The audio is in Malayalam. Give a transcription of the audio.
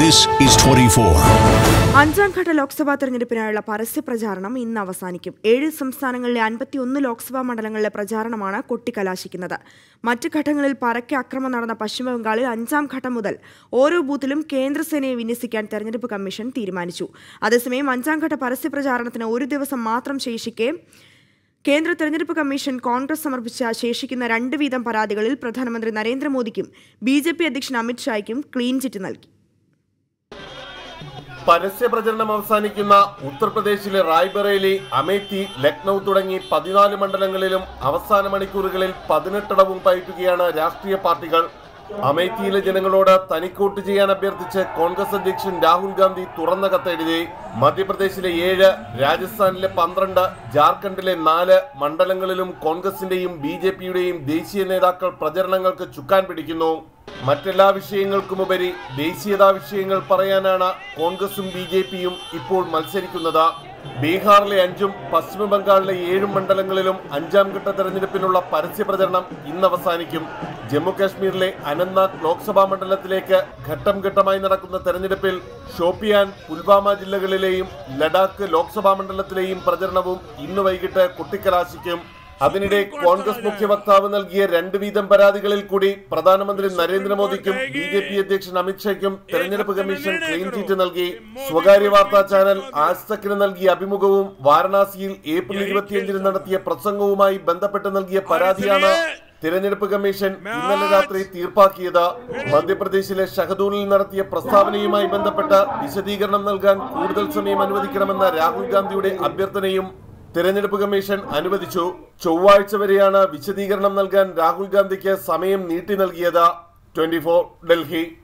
This is 24. അഞ്ചാം ഘട്ട ലോക്സഭാ തെരഞ്ഞെടുപ്പിനായുള്ള പരസ്യ പ്രചാരണം ഇന്ന് അവസാനിക്കും. 7 സംസ്ഥാനങ്ങളിലെ 51 ലോക്സഭാ മണ്ഡലങ്ങളിലെ പ്രചാരണമാണ് കൊട്ടിക്കലാശിക്കുന്നത്. മറ്റ് ഘട്ടങ്ങളിൽ പരക്കെ അക്രമം നടന്ന പശ്ചിമബംഗാളിൽ 5ാം ഘട്ടം മുതൽ ഓരോ ബൂത്തിലും കേന്ദ്രസേനയെ വിന്യസിക്കാൻ തെരഞ്ഞെടുപ്പ് കമ്മീഷൻ തീരുമാനിച്ചു. അതേസമയം 5ാം ഘട്ട പരസ്യ പ്രചാരണത്തിന് ഒരു ദിവസം മാത്രം ശേഷിക്കെ കേന്ദ്ര തെരഞ്ഞെടുപ്പ് കമ്മീഷൻ കോൺഗ്രസ് സമർപ്പിച്ച ശേഷിക്കുന്ന 2 വീതം പരാതികളിൽ പ്രധാനമന്ത്രി നരേന്ദ്രമോദിക്കും BJP അധ്യക്ഷൻ അമിത് ഷായ്ക്കും ക്ലീൻ ചിറ്റ് നൽകി. പരസ്യ പ്രചരണം അവസാനിക്കുന്ന ഉത്തർപ്രദേശിലെ റായ്ബറേലി, അമേത്തി, ലക്നൌ തുടങ്ങി 14 മണ്ഡലങ്ങളിലും അവസാന മണിക്കൂറുകളിൽ 18 പയറ്റുകയാണ് രാഷ്ട്രീയ പാർട്ടികൾ. അമേത്തിയിലെ ജനങ്ങളോട് തനിക്കോട്ട് ചെയ്യാൻ അഭ്യർത്ഥിച്ച് കോൺഗ്രസ് അധ്യക്ഷൻ രാഹുൽ ഗാന്ധി തുറന്ന കത്തെഴുതി. മധ്യപ്രദേശിലെ 7, രാജസ്ഥാനിലെ 12, ജാർഖണ്ഡിലെ 4 മണ്ഡലങ്ങളിലും കോൺഗ്രസിന്റെയും BJPയുടെയും ദേശീയ നേതാക്കൾ പ്രചരണങ്ങൾക്ക് ചുക്കാൻ പിടിക്കുന്നു. മറ്റെല്ലാ വിഷയങ്ങൾക്കുമുപരി ദേശീയതാ വിഷയങ്ങൾ പറയാനാണ് കോൺഗ്രസും BJPയും ഇപ്പോൾ മത്സരിക്കുന്നത്. ബീഹാറിലെ 5ഉം പശ്ചിമബംഗാളിലെ 7 മണ്ഡലങ്ങളിലും 5ാം ഘട്ട തെരഞ്ഞെടുപ്പിനുള്ള പരസ്യ പ്രചരണം ഇന്ന് അവസാനിക്കും. ജമ്മു കാശ്മീരിലെ അനന്ത്നാഗ് ലോക്സഭാ മണ്ഡലത്തിലേക്ക് ഘട്ടം ഘട്ടമായി നടക്കുന്ന തെരഞ്ഞെടുപ്പിൽ ഷോപ്പിയാൻ, പുൽവാമ ജില്ലകളിലെയും ലഡാക്ക് ലോക്സഭാ മണ്ഡലത്തിലെയും പ്രചരണവും ഇന്ന് വൈകിട്ട് കൊട്ടിക്കലാശിക്കും. അതിനിടെ കോൺഗ്രസ് മുഖ്യ വക്താവ് നൽകിയ 2 വീതം പരാതികളിൽ കൂടി പ്രധാനമന്ത്രി നരേന്ദ്രമോദിക്കും BJP അധ്യക്ഷൻ അമിത് ഷായ്ക്കും തെരഞ്ഞെടുപ്പ് കമ്മീഷൻ ക്ലീൻ ചീറ്റ് നൽകി. സ്വകാര്യ വാർത്താ ചാനൽ ആജ് തക്കിന് നൽകിയ അഭിമുഖവും വാരണാസിയിൽ ഏപ്രിൽ 25 നടത്തിയ പ്രസംഗവുമായി ബന്ധപ്പെട്ട് നൽകിയ പരാതിയാണ് തിരഞ്ഞെടുപ്പ് കമ്മീഷൻ ഇന്നലെ രാത്രി തീർപ്പാക്കിയത്. മധ്യപ്രദേശിലെ ഷഹദൂളിൽ നടത്തിയ പ്രസ്താവനയുമായി ബന്ധപ്പെട്ട് വിശദീകരണം നൽകാൻ കൂടുതൽ സമയം അനുവദിക്കണമെന്ന രാഹുൽ ഗാന്ധിയുടെ അഭ്യർത്ഥനയും തിരഞ്ഞെടുപ്പ് കമ്മീഷൻ അനുവദിച്ചു. ചൊവ്വാഴ്ച വരെയാണ് വിശദീകരണം നൽകാൻ രാഹുൽ ഗാന്ധിക്ക് സമയം നീട്ടി നൽകിയത്. 24 ഡൽഹി.